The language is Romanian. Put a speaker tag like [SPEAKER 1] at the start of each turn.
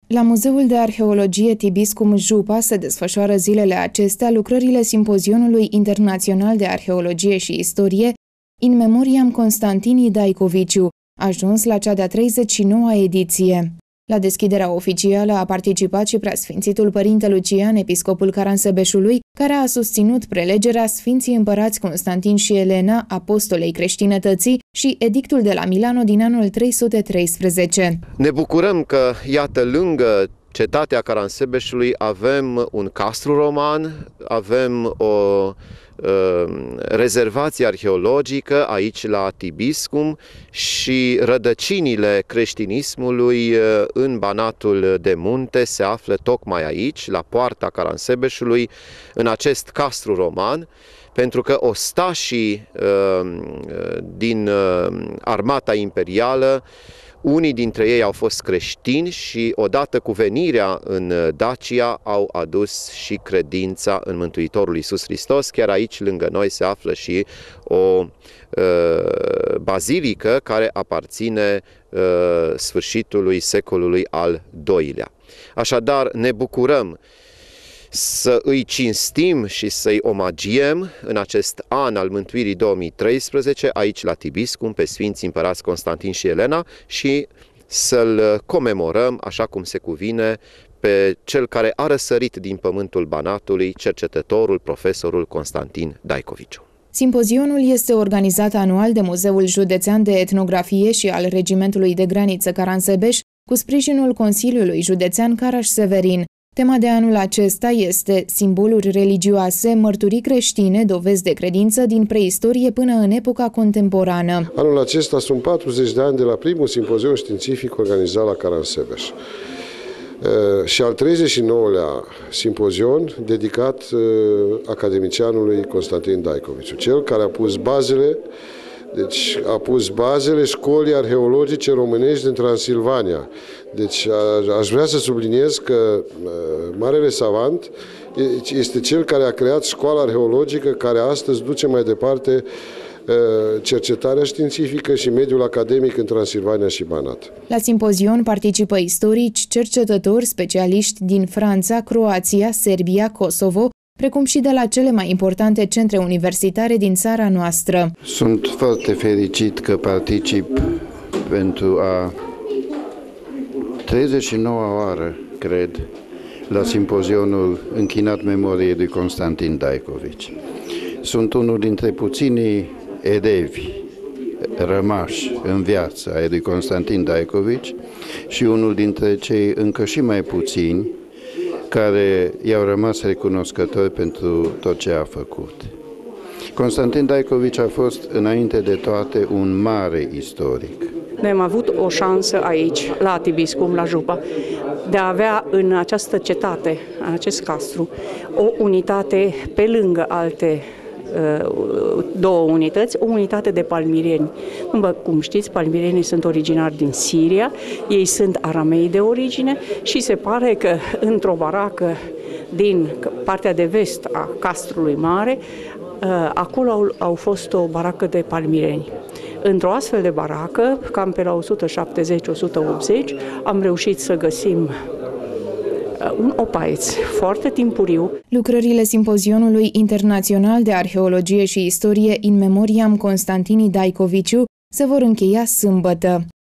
[SPEAKER 1] La Muzeul de Arheologie Tibiscum Jupa se desfășoară zilele acestea lucrările Simpozionului Internațional de Arheologie și Istorie In Memoriam Constantinii Daikoviciu, ajuns la cea de-a 39-a ediție. La deschiderea oficială a participat și preasfințitul Părinte Lucian, episcopul Caransebeșului, care a susținut prelegerea Sfinții Împărați Constantin și Elena, apostolei creștinătății, și edictul de la Milano din anul 313.
[SPEAKER 2] Ne bucurăm că, iată, lângă cetatea Caransebeșului avem un castru roman, avem o rezervație arheologică aici la Tibiscum și rădăcinile creștinismului în Banatul de Munte se află tocmai aici, la poarta Caransebeșului, în acest castru roman, pentru că ostașii din armata imperială, unii dintre ei au fost creștini și odată cu venirea în Dacia au adus și credința în Mântuitorul Iisus Hristos. Chiar aici lângă noi se află și o bazilică care aparține sfârșitului secolului al II-lea. Așadar, ne bucurăm să îi cinstim și să-i omagiem în acest an al Mântuirii 2013 aici la Tibiscum pe Sfinții Împărați Constantin și Elena și să-l comemorăm așa cum se cuvine pe cel care a răsărit din pământul Banatului, cercetătorul, profesorul Constantin Daikoviciu.
[SPEAKER 1] Simpozionul este organizat anual de Muzeul Județean de Etnografie și al Regimentului de Graniță Caransebeș cu sprijinul Consiliului Județean Caraș-Severin. Tema de anul acesta este simboluri religioase, mărturii creștine, dovezi de credință din preistorie până în epoca contemporană.
[SPEAKER 3] Anul acesta sunt 40 de ani de la primul simpozion științific organizat la Caransebeș și al 39-lea simpozion dedicat academicianului Constantin Daikoviciu, cel care a pus bazele. Deci a pus bazele școlii arheologice românești din Transilvania. Deci aș vrea să subliniez că marele savant este cel care a creat școala arheologică care astăzi duce mai departe cercetarea științifică și mediul academic în Transilvania și Banat.
[SPEAKER 1] La simpozion participă istorici, cercetători, specialiști din Franța, Croația, Serbia, Kosovo, precum și de la cele mai importante centre universitare din țara noastră.
[SPEAKER 4] Sunt foarte fericit că particip pentru a 39-a oară, cred, la simpozionul închinat memoriei lui Constantin Daikoviciu. Sunt unul dintre puținii elevi rămași în viață ai lui Constantin Daikoviciu și unul dintre cei încă și mai puțini care i-au rămas recunoscători pentru tot ce a făcut. Constantin Daikoviciu a fost, înainte de toate, un mare istoric.
[SPEAKER 5] Noi am avut o șansă aici, la Tibiscum, la Jupa, de a avea în această cetate, în acest castru, o unitate pe lângă alte două unități, o unitate de palmirieni. După cum știți, palmirienii sunt originari din Siria, ei sunt aramei de origine și se pare că într-o baracă din partea de vest a castrului mare, acolo au fost o baracă de palmirieni. Într-o astfel de baracă, cam pe la 170-180, am reușit să găsim un opaieț foarte timpuriu.
[SPEAKER 1] Lucrările Simpozionului Internațional de Arheologie și Istorie In Memoriam Constantinii Daikoviciu se vor încheia sâmbătă.